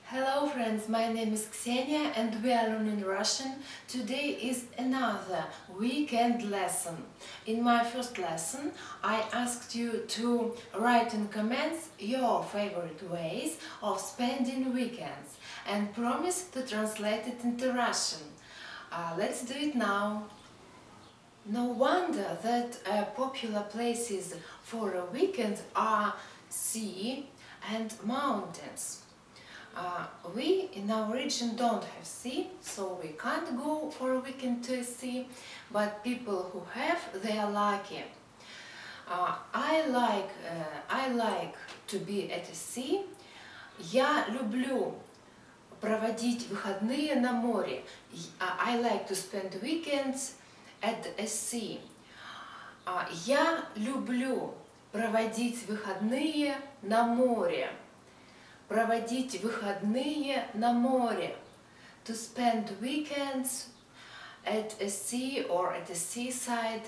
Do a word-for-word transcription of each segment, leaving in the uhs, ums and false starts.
Hello friends, my name is Ksenia and we are learning Russian. Today is another weekend lesson. In my first lesson I asked you to write in comments your favorite ways of spending weekends and promise to translate it into Russian. Uh, let's do it now. No wonder that uh, popular places for a weekend are sea and mountains. Uh, we in our region don't have sea, so we can't go for a weekend to a sea, but people who have, they are lucky. Uh, I like, uh, I like to be at the sea. Я люблю проводить выходные на море. I like to spend weekends at a sea. Uh, я люблю проводить выходные на море. Проводить выходные на море. To spend weekends at a sea or at the seaside.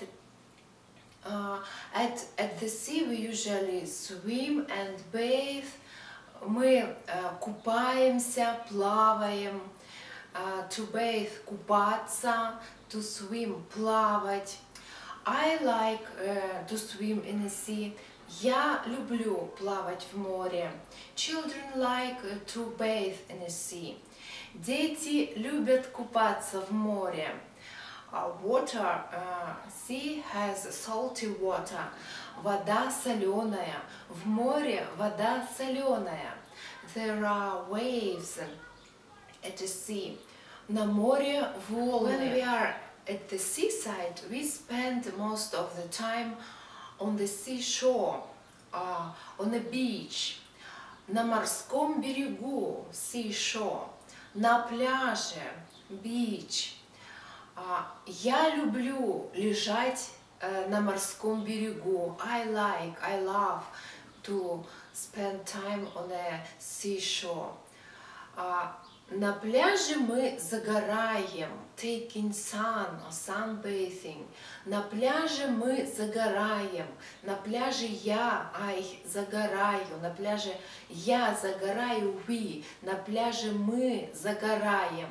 Uh, at, at the sea we usually swim and bathe. Мы uh, купаемся, плаваем. Uh, to bathe – купаться. To swim – плавать. I like uh, to swim in the sea. Я люблю плавать в море. Children like to bathe in the sea. Дети любят купаться в море. Uh, water, uh, sea has salty water. Вода соленая. В море вода соленая. There are waves at the sea. На море волны. When we are at the seaside, we spend most of the time on the seashore, uh, on the beach, на морском берегу, seashore, на пляже, beach. Uh, я люблю лежать uh, на морском берегу. I like, I love to spend time on a seashore. Uh, На пляже мы загораем, taking sun or sunbathing. На пляже мы загораем. На пляже я, I, загораю. На пляже я загораю, we. На пляже мы загораем.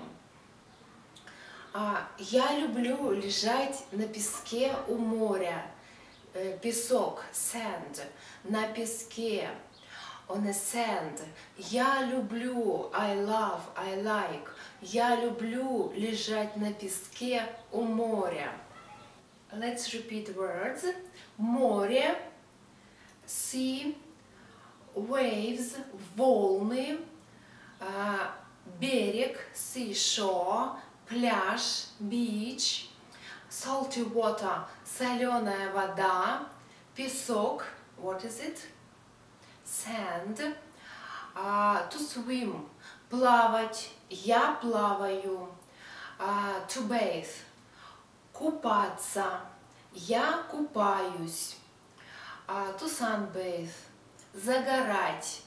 А, я люблю лежать на песке у моря. Э, песок, sand. На песке. On the sand. Я люблю, I love, I like. Я люблю лежать на песке у моря. Let's repeat words. Море, sea, waves, волны, uh, берег, seashore, пляж, beach, salty water, соленая вода, песок, what is it? Sand, uh, to swim, плавать, я плаваю, uh, to bathe, купаться, я купаюсь, uh, to sunbathe, загорать.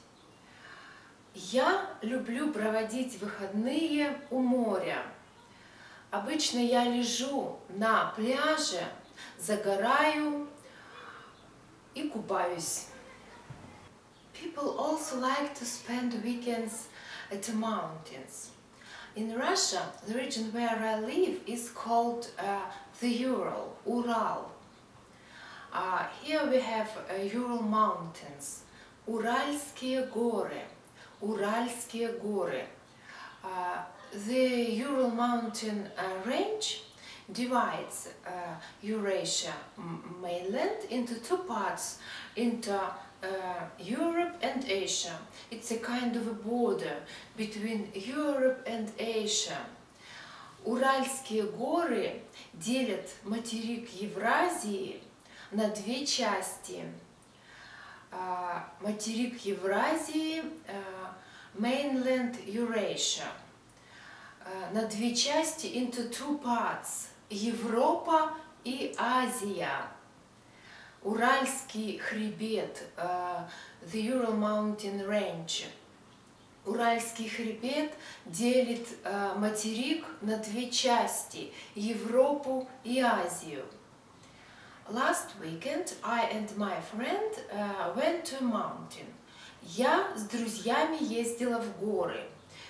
Я люблю проводить выходные у моря. Обычно я лежу на пляже, загораю и купаюсь. People also like to spend weekends at the mountains. In Russia, the region where I live is called uh, the Ural, Ural. Uh, here we have uh, Ural mountains, Уральские горы, Уральские горы. Uh, the Ural mountain uh, range divides uh, Eurasia mainland into two parts, into Uh, Europe and Asia. It's a kind of a border between Europe and Asia. Уральские горы делят материк Евразии на две части. Uh, материк Евразии, uh, mainland Eurasia. Uh, на две части, into two parts. Европа и Азия. Уральский хребет, uh, the Ural Mountain Range. Уральский хребет делит uh, материк на две части, Европу и Азию. Last weekend, I and my friend uh, went to a mountain. Я с друзьями ездила в горы.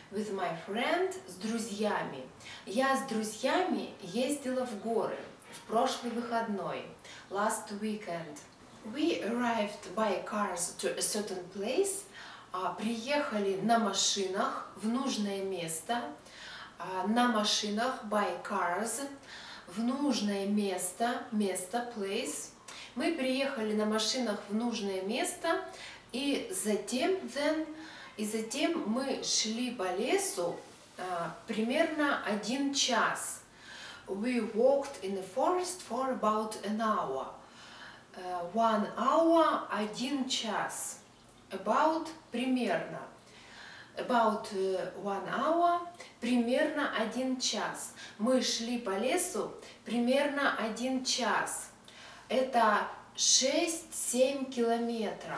with my friend, с друзьями. Я с друзьями ездила в горы в прошлый выходной, last weekend. We arrived by cars to a certain place. Uh, приехали на машинах в нужное место. Uh, на машинах by cars в нужное место, место, place. Мы приехали на машинах в нужное место, и затем, then, и затем мы шли по лесу uh, примерно один час. We walked in the forest for about an hour. Uh, one hour, один час. About, примерно. About uh, one hour, примерно один час. Мы шли по лесу примерно один час. Это шесть-семь километров.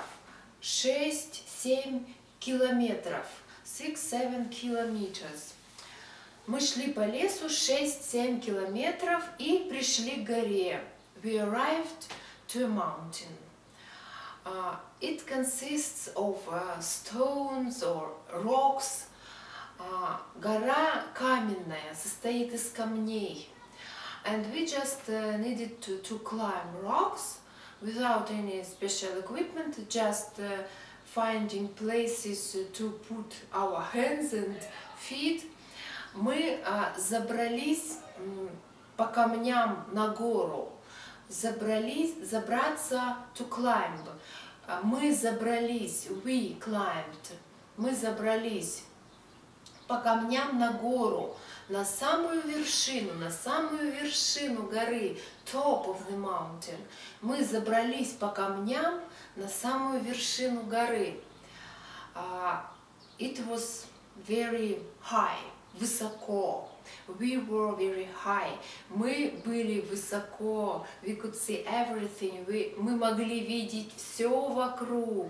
шесть-семь километров. six-seven kilometers. Мы шли по лесу шесть-семь километров и пришли к горе. We arrived to a mountain. Uh, it consists of uh, stones or rocks. Uh, гора каменная, состоит из камней. And we just uh, needed to, to climb rocks without any special equipment, just uh, finding places to put our hands and feet. Мы uh, забрались um, по камням на гору. Забрались, забраться, to climb. Uh, мы забрались, we climbed. Мы забрались по камням на гору, на самую вершину, на самую вершину горы, top of the mountain. Мы забрались по камням на самую вершину горы. Uh, it was very high, высоко. We were very high. Мы были высоко. We could see everything. We, мы могли видеть все вокруг.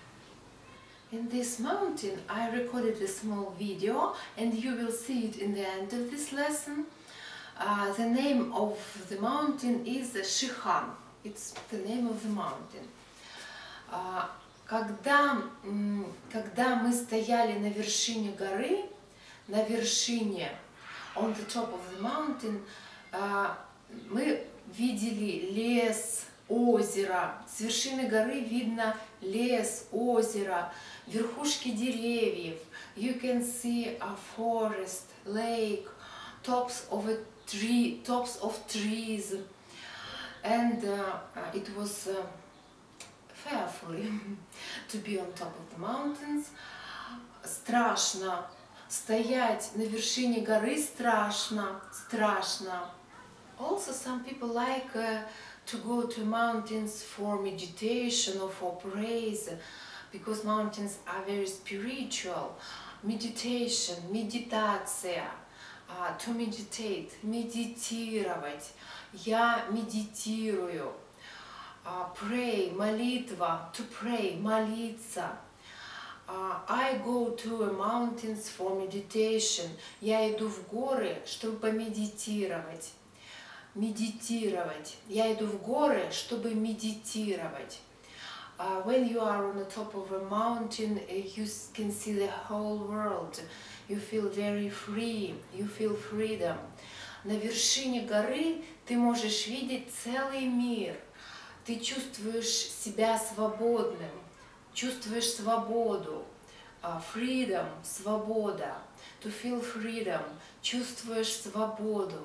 In this mountain, I recorded a small video, and you will see it in the end of this lesson. Uh, the name of the mountain is Shihan. It's the name of the mountain. Uh, когда, когда мы стояли на вершине горы, на вершине, on the top of the mountain, uh, мы видели лес, озеро. С вершины горы видно лес, озеро, верхушки деревьев. You can see a forest, lake, tops of a tree, tops of trees. And uh, it was uh, fearfully to be on top of the mountains. Страшно. Стоять на вершине горы страшно, страшно. Also, some people like uh, to go to mountains for meditation or for praise, because mountains are very spiritual. Meditation, медитация, uh, to meditate, медитировать. Я медитирую. Uh, pray, молитва, to pray, молиться. Uh, I go to a mountains for meditation. Я иду в горы, чтобы помедитировать. Медитировать. Я иду в горы, чтобы медитировать. Uh, when you are on the top of a mountain, you can see the whole world. You feel very free. You feel freedom. На вершине горы ты можешь видеть целый мир. Ты чувствуешь себя свободным. Чувствуешь свободу. Uh, freedom, свобода. To feel freedom. Чувствуешь свободу.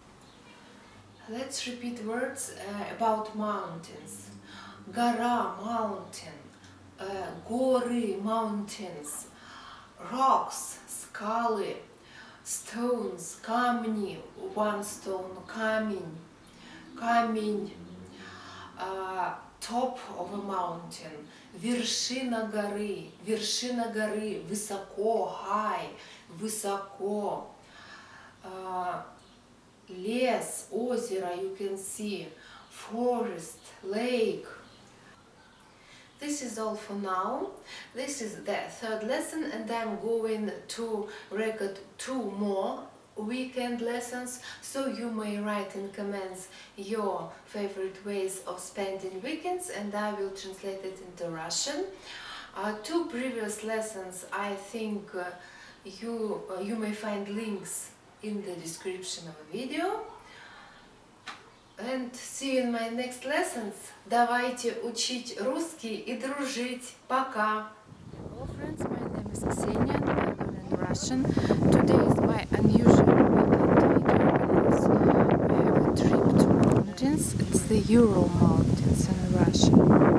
Let's repeat words uh, about mountains. Гора, mountain. Uh, горы, mountains. Rocks, скалы. Stones, камни. One stone, камень. Камень. Uh, top of a mountain. Вершина горы. Вершина горы. Высоко, high. Высоко. Uh, лес, озеро, you can see. Forest, lake. This is all for now. This is the third lesson, and I'm going to record two more weekend lessons, so you may write in comments your favorite ways of spending weekends, and I will translate it into Russian. Uh, two previous lessons, I think uh, You, uh, you may find links in the description of the video. And see you in my next lessons. Давайте учить русский и дружить. Пока! Hello friends, my name is Ksenia and I learn in Russian. Today is my unusual weekend video because we have a trip to mountains. It's the Ural Mountains in Russia.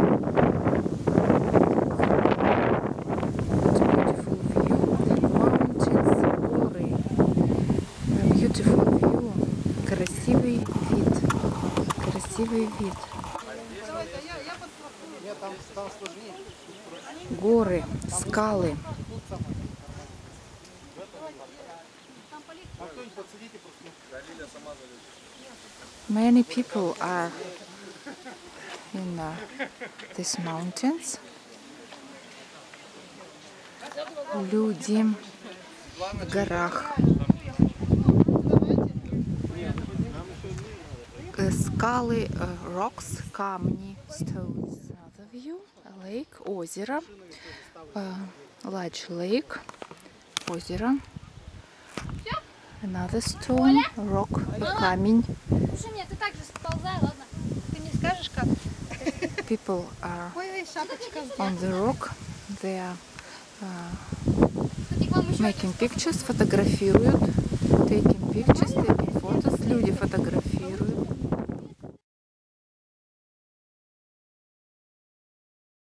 It's a beautiful view. Mountains, горы. A beautiful view. Красивый вид. Красивый вид. Горы, скалы. Many people are in uh, these mountains. Люди в горах. Скалы, uh, rocks, камни, stones. Another view, a lake, озеро, uh, large lake, озеро. Another stone, rock, камень. Слушай, нет, ты так же сползай, ладно? Ты мне скажешь, как? People are on the rock. They are uh, making pictures, фотографируют, taking pictures, taking photos. Люди фотографируют.